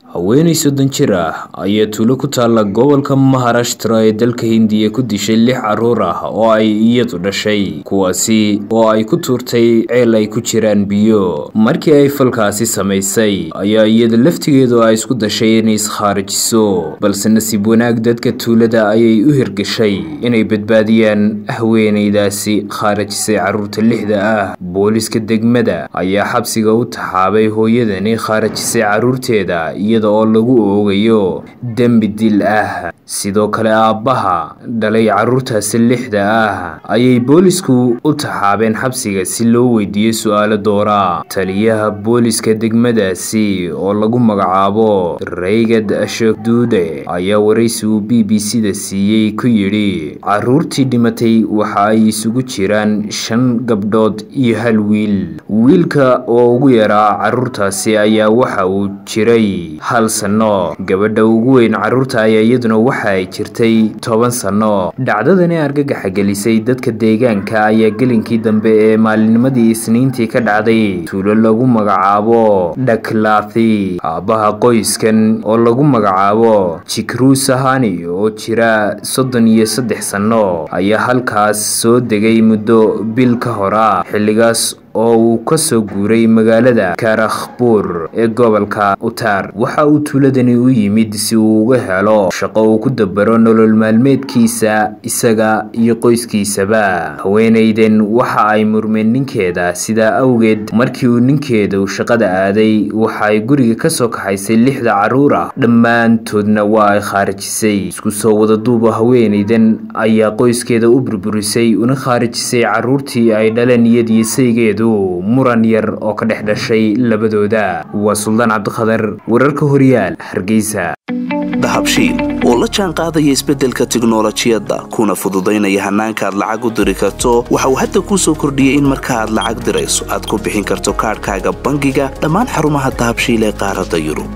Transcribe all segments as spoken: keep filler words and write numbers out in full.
haweeney soddon jir ah ayaa tuulo ku taala gobolka Maharashtra ee dalka Hindiya ku dishay lix caruur ah oo ay iyadu dhashay, kuwaasi oo ay ku tuurtay ceel ay ku jiraan biyo. Markii ay falkaasi samaysay ayaa iyada laftigeedu ay isku dashay inay iskharijiso, balse nasiib wanaag dadka tuulada ayay u hirgashay inay badbaadiyaan haweeneydaasi kharajisay caruurta lixda ah. Booliska degmada ayaa xabsiga u taxaabay hooyadani kharajisay caruurteeda iyada oo lagu oogayo dambi dil ah. Sidoo kale aabbaha dhalay caruurtaasi lixda ah ayay boolisku u taxaabeen xabsiga si loo weydiiyo su'aalo doora. Taliyaha booliska degmadaasi oo lagu magacaabo Raygad Ashok Dude ayaa waraysi uu B B C da siiyay ku yidhi caruurtii dhimatay waxa ay isugu jiraan shan gabdhood iyo hal wiil. Wiilka oo ugu yaraa caruurtaasi ayaa waxa uu jiray hal sano, gabadha ugu weyn caruurta ayaa iyaduna waxa ay jirtay toban sano. Dhacdadani argagaxa gelisay dadka deegaanka ayaa gelinkii dambe ee maalinimadii Isniintii ka dhacday tuulo lagu magacaabo Dhaklathi. Aabbaha qoyskan oo lagu magacaabo Chikru Sahani oo jira soddon iyo saddex sano ayaa halkaas soo degay muddo bil ka hor ah, xilligaas oo uu ka soo guuray magaalada Karakhpur ee gobolka Uttar. Waxa uu tuuladani u yimid si uu uga helo shaqo uu ku dabaro nolol maalmeedkiisa isaga iyo qoyskiisaba. Haweeneydan waxa ay murmeen ninkeeda, sidaa awgeed markii uu ninkeedu shaqada aaday waxa ay guriga ka soo kaxaysay lixda caruur ah, dhammaantoodna waa ay kharajisay. Isku soo wada duuba haweeneydan ayaa qoyskeeda u burburisay una kharajisay caruurtii ay dhaleen iyadii saygeedu muran yar oo ka dhex dhashay labadooda. Waa Suldaan Cabdiqadar, wararka Horyaal, Hargeysa. dahabshiil oo la jaan qaadaya isbeddelka tiknoolajiyadda kuna fududaynaya hannaanka aad lacag u diri karto, waxa uu hadda kuu soo kordhiyey in marka aad lacag dirayso aad ku bixin karto kaadhkaaga bangiga dhammaan xarumaha dahabshiil ee qaaradda Yurub.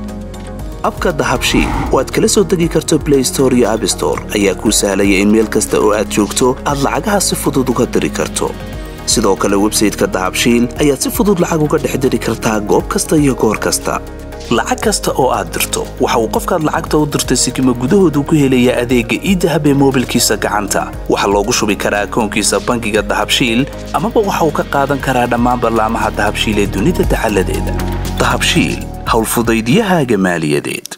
abka dahabshiil oo aad kala soo degi karto Play Store iyo App Store ayaa kuu sahlaya in meel kasta oo aad joogto aad lacagaha si fudud uga diri karto. sidoo kale website-ka dahabshiil ayaad si fudud lacag uga dhex diri kartaa goob kasta iyo goor kasta. lacag kasta oo aad dirto waxa uu qofkaad lacagta u dirtay sikimo gudahoodu ku helaya adeegga e-dahab ee moobilkiisa gacanta. waxa loogu shubi karaa akoonkiisa bangiga dahabshiil amaba waxa uu ka qaadan karaa dhammaan barnaamijyada dahabshiil ee dunida dacaladeeda. dahabshiil, hawl fudaydiyahaaga maaliyadeed.